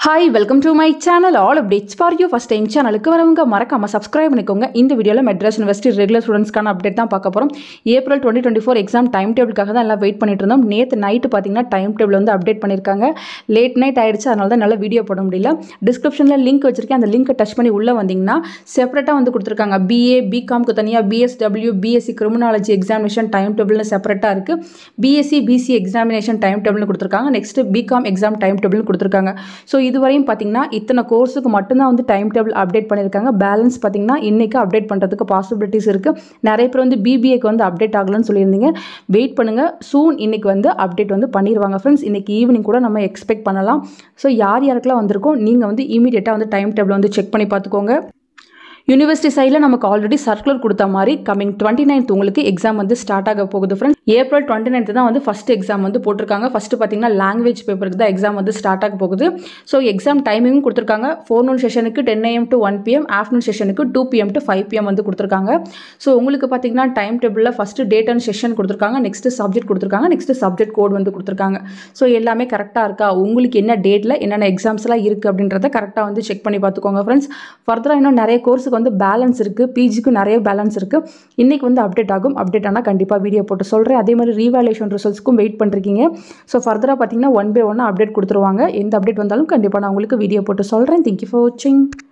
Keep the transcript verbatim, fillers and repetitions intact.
Hi, welcome to my channel. All updates for you. First time channel க்கு வரவங்க மறக்காம subscribe பண்ணிக்கோங்க. இந்த வீடியோல மெட்ராஸ் யுனிவர்சிட்டி ரெகுலர் ஸ்டூடண்ட்ஸ்க்கான அப்டேட் தான் பார்க்க போறோம். April twenty twenty-four exam time டேபிளுக்காக தான் எல்லாம் வெயிட் பண்ணிட்டு இருந்தோம். நேத்து நைட் பாத்தீங்கன்னா டைம் டேபிள் வந்து அப்டேட் பண்ணிருக்காங்க. லேட் நைட் ஆயிடுச்சு, அதனால தான் நல்ல வீடியோ போட முடியல. டிஸ்கிரிப்ஷன்ல லிங்க் வச்சிருக்கேன். அந்த லிங்கை டச் பண்ணி உள்ள வந்தீங்கன்னா செப்பரேட்டா வந்து கொடுத்திருக்காங்க. B A B Com க்கு தனியா B S W B S c criminology examination time டேபிள்னு செப்பரேட்டா இருக்கு. B S c B C examination time டேபிள்னு கொடுத்திருக்காங்க. Next B Com exam time டேபிள்னு கொடுத்திருக்காங்க. சோ இதுவரையும் பாத்தீங்கன்னா இத்தனை கோர்ஸுக்கு மட்டும்தான் வந்து டைம் டேபிள் அப்டேட் பண்ணியிருக்காங்க. பேலன்ஸ் பார்த்தீங்கன்னா இன்னைக்கு அப்டேட் பண்ணுறதுக்கு பாசிபிலிட்டிஸ் இருக்குது. நிறைய பேர் வந்து பிபிஏக்கு வந்து அப்டேட் ஆகலன்னு சொல்லியிருந்தீங்க. வெயிட் பண்ணுங்கள், சூன் இன்னைக்கு வந்து அப்டேட் வந்து பண்ணிடுவாங்க ஃப்ரெண்ட்ஸ். இன்னைக்கு ஈவினிங் கூட நம்ம எக்ஸ்பெக்ட் பண்ணலாம். ஸோ யார் யாருக்கெல்லாம் வந்திருக்கோம் நீங்கள் வந்து இமீடியட்டாக வந்து டைம் டேபிள் வந்து செக் பண்ணி பார்த்துக்கோங்க. யூனிவர்சிட்டி சைடில் நமக்கு ஆல்ரெடி சர்க்குலர் கொடுத்த மாதிரி கமிங் டுவெண்ட்டி நைன்த் உங்களுக்கு எக்ஸாம் வந்து ஸ்டார்ட் ஆக போகுது ஃப்ரெண்ட்ஸ். ஏப்ரல் டுவெண்ட்டி நைன்த் தான் வந்து ஃபர்ஸ்ட் எக்ஸாம் வந்து போட்டிருக்காங்க. ஃபர்ஸ்ட் பார்த்தீங்கன்னா லாங்குவேஜ் பேப்பருக்கு தான் எக்ஸாம் வந்து ஸ்டார்ட் ஆக போகுது. ஸோ எக்ஸாம் டைமிங்கும் கொடுத்துருக்காங்க. ஃபோர்நூன் செஷனுக்கு ten AM to one PM, afternoon செஷனுக்கு two PM to five PM வந்து கொடுத்துருக்காங்க. ஸோ உங்களுக்கு பார்த்தீங்கன்னா டைம் டேபிளில் ஃபர்ஸ்ட் டேட் அண்ட் செஷன் கொடுத்துருக்காங்க, நெக்ஸ்ட் சப்ஜெக்ட் கொடுத்துருக்காங்க, நெக்ஸ்ட் சப்ஜெக்ட் கோட் வந்து கொடுத்துருக்காங்க. ஸோ எல்லாமே கரெக்டாக இருக்கா, உங்களுக்கு என்ன டேட்டில் என்னென்ன எக்ஸாம்ஸ்லாம் இருக்குது அப்படின்றத கரெக்டாக வந்து செக் பண்ணி பார்த்துக்கோங்க ஃப்ரெண்ட்ஸ். ஃபர்தராக இன்னும் நிறைய கோர்ஸுக்கு வந்து பேலன்ஸ் இருக்குது, பிஜிக்கு நிறைய பேலன்ஸ் இருக்குது. இன்னைக்கு வந்து அப்டேட் ஆகும். அப்டேட் ஆனால் கண்டிப்பாக வீடியோ போட்டு சொல்கிறேன். அதே மாதிரி ரீவாலுவேஷன் ரிசல்ட்ஸ்க்கும் வெயிட் பண்ணிருக்கீங்க. ஸோ ஃபர்தராக பார்த்தீங்கன்னா ஒன் பை ஒன்னாக அப்டேட் கொடுத்துருவாங்க. எந்த அப்டேட் வந்தாலும் கண்டிப்பாக நான் உங்களுக்கு வீடியோ போட்டு சொல்கிறேன். தேங்க்யூ ஃபார் வாட்சிங்.